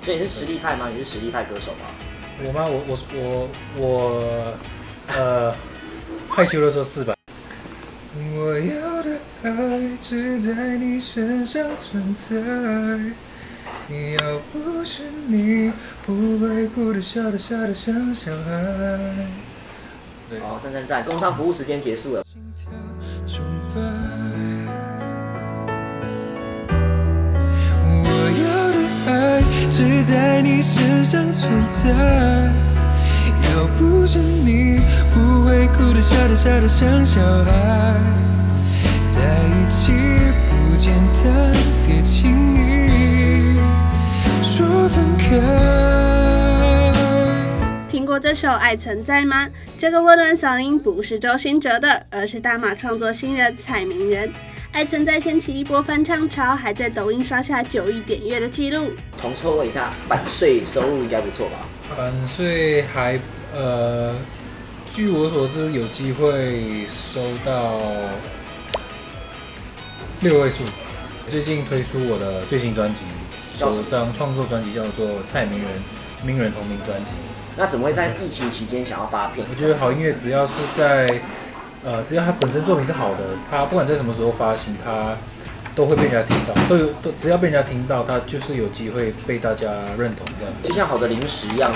所以你是实力派吗？你是实力派歌手吗？ 我吗？害羞的时候是吧？我要的爱只在你身上存在，要不是你，不会哭得笑得傻得像小孩。 哦，赞！工商服务时间结束了。 我要的爱只在你身上存在，要不是你，不会哭得笑得傻得像小孩。在一起不简单，别轻易说分开。 听过这首《爱存在》吗？这个温暖嗓音不是周兴哲的，而是大马创作新人蔡明仁。《爱存在》掀起一波翻唱潮，还在抖音刷下9亿点阅的记录。 统筹了一下，版税收入应该不错吧？ 版税还据我所知有机会收到6位数。最近推出我的最新专辑，首张创作专辑叫做《蔡明仁同名专辑》。 那怎么会在疫情期间想要发片？ 我觉得好音乐只要是只要它本身作品是好的，它不管在什么时候发行，它都会被人家听到，只要被人家听到，它就是有机会被大家认同这样子。 就像好的零食一样。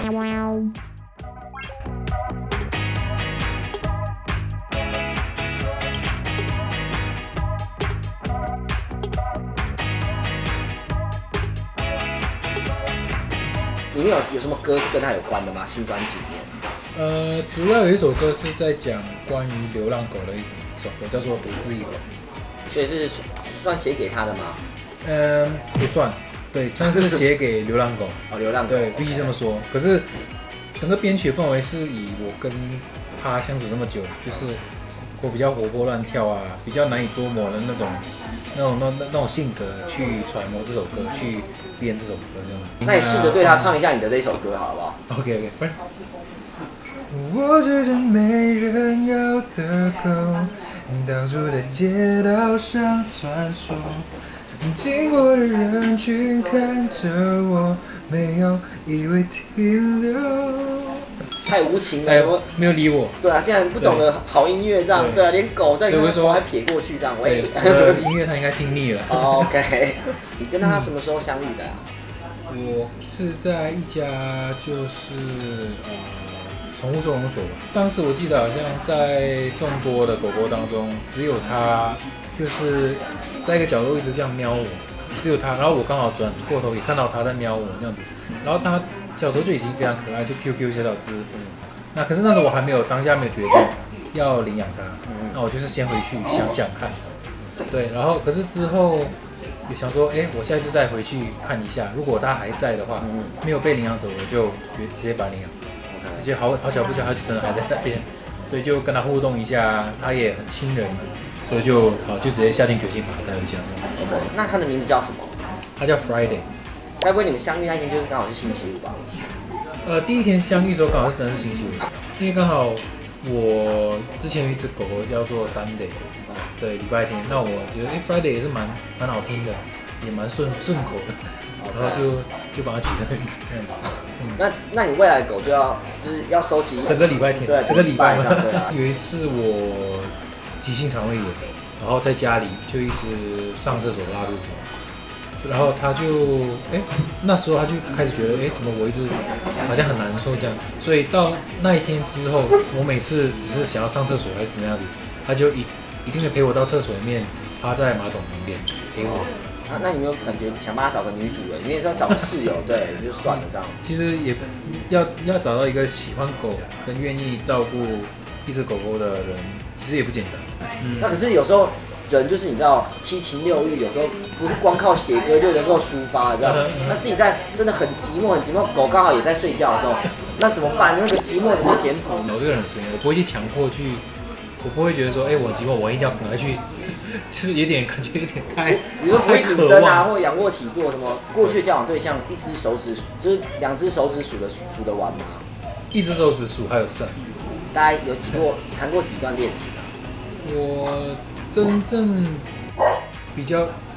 里面有什么歌是跟他有关的吗？新专辑里面？ 主要有一首歌是在讲关于流浪狗的一首歌，叫做《独自一人》。 所以是算写给他的吗？ 不算，对，算是写给流浪狗。 哦，流浪狗。 对，必须这么说。可是整个编曲氛围是以我跟他相处这么久，就是我比较活泼乱跳啊，比较难以捉摸的那种性格去揣摩这首歌，去编这首歌这样。 那你试着对他唱一下你的这首歌好不好 ？OK， 不是。我是只没人要的狗，到处在街道上穿梭，经过的人群看着我，没有一位停留。 太无情了， 没有理我。 对啊，竟然不懂得好音乐这样，对啊，连狗在你那头还撇过去这样，喂。 音乐他应该听腻了。 OK， 你跟他什么时候相遇的啊？ 我是在一家就是宠物收容所吧。当时我记得好像在众多的狗狗当中，只有它就是在一个角落一直这样瞄我，只有它。然后我刚好转过头也看到它在瞄我这样子。然后它小时候就已经非常可爱，就 QQ 小小只。那可是那时候我还没有当下没有决定要领养它，那我就是先回去想想看。对，然后可是之后也想说，我下一次再回去看一下，如果它还在的话，没有被领养走，我就直接把它领养。而且好巧不巧，它就真的还在那边，所以就跟它互动一下，它也很亲人，所以就直接下定决心把它带回家。 OK， 那它的名字叫什么？ 它叫 Friday。 该不会你们相遇那天就是刚好是星期五吧？ 第一天相遇的时候刚好是真的是星期五，因为刚好我之前有一只狗狗叫做 Sunday， 对，礼拜天。那我觉得Friday 也是蛮好听的，也蛮顺口的，然后就把它取这个名字。 那你未来的狗就是要收集整个礼拜天， 对， 整个礼拜嘛。 对啊。 有一次我急性肠胃炎，然后在家里就一直上厕所拉肚子。然后他就那时候他就开始觉得怎么我一直好像很难受这样，所以到那一天之后，我每次只是想要上厕所还是怎么样子，他就一定会陪我到厕所里面，趴在马桶旁边陪我。 那你有没有感觉想帮他找个女主人？因为说找个室友，对，就算了这样。 其实也要找到一个喜欢狗跟愿意照顾一只狗狗的人，其实也不简单。 那可是有时候。人就是你知道七情六欲，有时候不是光靠写歌就能够抒发，知道？那自己在真的很寂寞，狗刚好也在睡觉的时候，那怎么办？那个寂寞怎么填补？ 我这个人随缘，我不会去强迫去，我不会觉得说，我寂寞，我一定要赶快去，就是有点感觉有点太， 比如说不会隐身啊，或仰卧起坐什么。过去的交往对象一只手指就是2只手指数得完吗 ？1只手指数还有剩。 大家有谈过几段恋情啊？ 我真正比较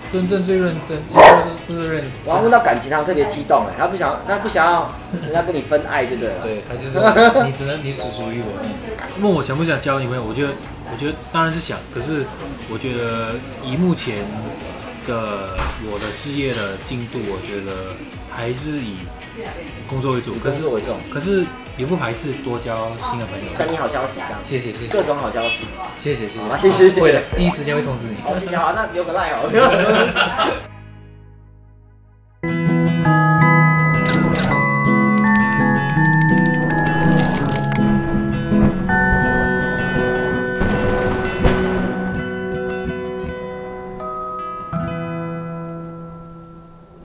真正最认真，不是认真。 我要问到感情上特别激动他不想要人家跟你分爱，就对了。 对，他就说你只属于我。问我想不想交女朋友，我觉得当然是想，可是我觉得以目前的我的事业的进度，我觉得还是以工作为主。可是也不排斥多交新的朋友。 等你好消息，这样。 谢谢。 各种好消息。 谢谢。 好，谢谢。 会的，第一时间会通知你。 好，谢谢。好，那留个赖好了。